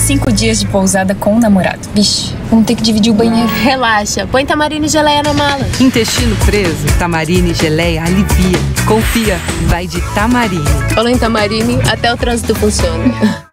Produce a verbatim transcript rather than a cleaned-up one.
cinco dias de pousada com o namorado. Vixe, vamos ter que dividir o banheiro. Relaxa, põe Tamarine Geleia na mala. Intestino preso? Tamarine Geleia alivia. Confia, vai de Tamarine. Falou em Tamarine, até o trânsito funciona.